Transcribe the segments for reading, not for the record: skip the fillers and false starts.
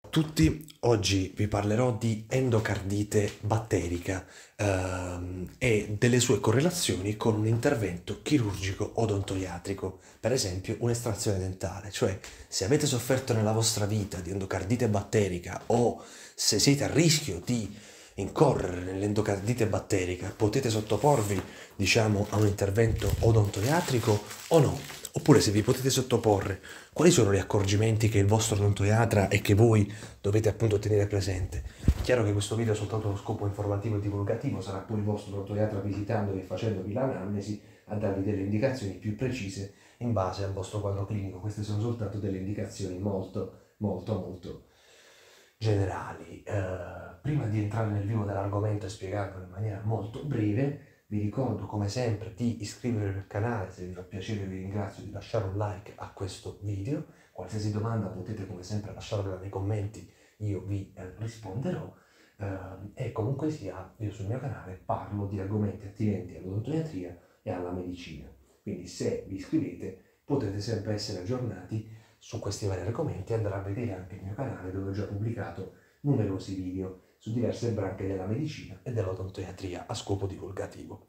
Tutti, oggi vi parlerò di endocardite batterica e delle sue correlazioni con un intervento chirurgico odontoiatrico, per esempio un'estrazione dentale, cioè se avete sofferto nella vostra vita di endocardite batterica o se siete a rischio di incorrere nell'endocardite batterica, potete sottoporvi, diciamo, a un intervento odontoiatrico o no? Oppure se vi potete sottoporre, quali sono gli accorgimenti che il vostro odontoiatra e che voi dovete appunto tenere presente? Chiaro che questo video è soltanto uno scopo informativo e divulgativo, sarà pure il vostro odontoiatra visitandovi e facendovi l'anamnesi a darvi delle indicazioni più precise in base al vostro quadro clinico. Queste sono soltanto delle indicazioni molto generali. Prima di entrare nel vivo dell'argomento e spiegarvelo in maniera molto breve, vi ricordo come sempre di iscrivervi al canale, se vi fa piacere vi ringrazio di lasciare un like a questo video. Qualsiasi domanda potete come sempre lasciarvela nei commenti, io vi risponderò. E comunque sia, io sul mio canale parlo di argomenti attinenti all'odontoiatria e alla medicina. Quindi se vi iscrivete potete sempre essere aggiornati su questi vari argomenti e andare a vedere anche il mio canale dove ho già pubblicato numerosi video su diverse branche della medicina e dell'odontoiatria a scopo divulgativo.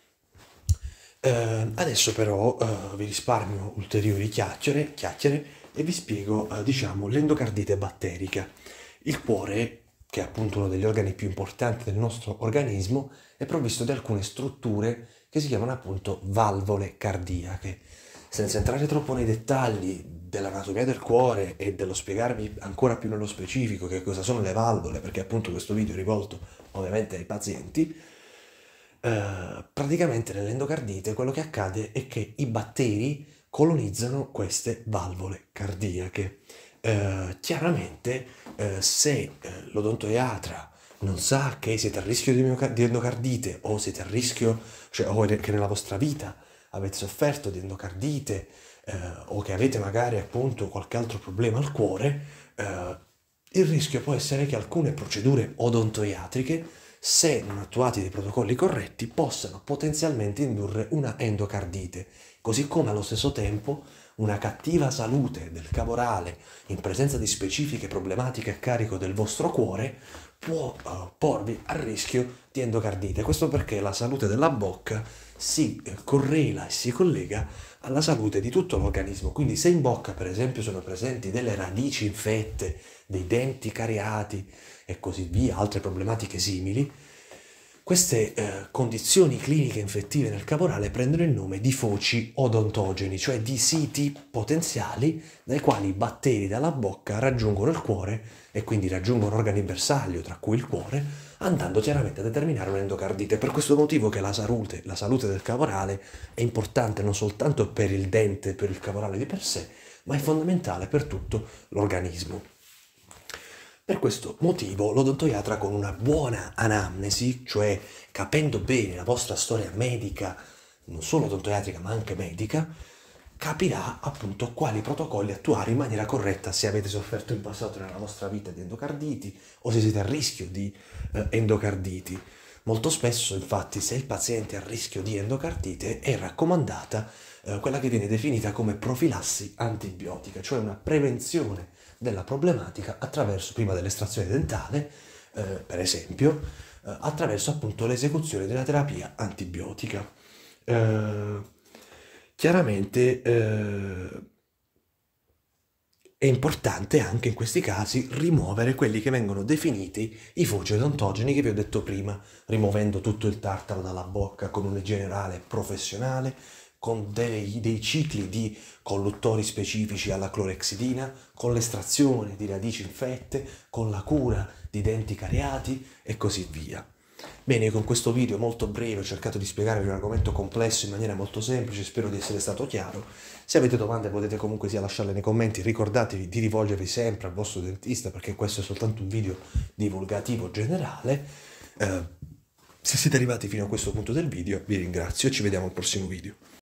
Adesso però vi risparmio ulteriori chiacchiere e vi spiego, diciamo, l'endocardite batterica. Il cuore, che è appunto uno degli organi più importanti del nostro organismo, è provvisto di alcune strutture che si chiamano appunto valvole cardiache. Senza entrare troppo nei dettagli dell'anatomia del cuore e dello spiegarvi ancora più nello specifico che cosa sono le valvole, perché appunto questo video è rivolto ovviamente ai pazienti, praticamente nell'endocardite quello che accade è che i batteri colonizzano queste valvole cardiache. Chiaramente se l'odontoiatra non sa che siete a rischio di endocardite o siete a rischio, cioè o che nella vostra vita avete sofferto di endocardite o che avete magari appunto qualche altro problema al cuore, il rischio può essere che alcune procedure odontoiatriche, se non attuati dei protocolli corretti, possano potenzialmente indurre una endocardite, così come allo stesso tempo una cattiva salute del cavorale in presenza di specifiche problematiche a carico del vostro cuore può porvi a rischio di endocardite. Questo perché la salute della bocca si correla e si collega alla salute di tutto l'organismo. Quindi se in bocca, per esempio, sono presenti delle radici infette, dei denti cariati e così via, altre problematiche simili, queste condizioni cliniche infettive nel cavorale prendono il nome di foci odontogeni, cioè di siti potenziali dai quali i batteri dalla bocca raggiungono il cuore e quindi raggiungono organi bersaglio, tra cui il cuore, andando chiaramente a determinare un'endocardite. Per questo motivo che la salute del cavorale è importante non soltanto per il dente, per il cavorale di per sé, ma è fondamentale per tutto l'organismo. Per questo motivo l'odontoiatra con una buona anamnesi, cioè capendo bene la vostra storia medica, non solo odontoiatrica ma anche medica, capirà appunto quali protocolli attuare in maniera corretta se avete sofferto in passato nella vostra vita di endocarditi o se siete a rischio di endocarditi. Molto spesso, infatti, se il paziente è a rischio di endocardite è raccomandata quella che viene definita come profilassi antibiotica, cioè una prevenzione della problematica attraverso, prima dell'estrazione dentale, per esempio, attraverso appunto l'esecuzione della terapia antibiotica. Chiaramente è importante anche in questi casi rimuovere quelli che vengono definiti i foci odontogeni che vi ho detto prima, rimuovendo tutto il tartaro dalla bocca con un'igiene orale professionale, con dei cicli di colluttori specifici alla clorexidina, con l'estrazione di radici infette, con la cura di denti cariati e così via. Bene, con questo video molto breve ho cercato di spiegarvi un argomento complesso in maniera molto semplice, spero di essere stato chiaro. Se avete domande potete comunque sia lasciarle nei commenti, ricordatevi di rivolgervi sempre al vostro dentista perché questo è soltanto un video divulgativo generale. Se siete arrivati fino a questo punto del video vi ringrazio e ci vediamo al prossimo video.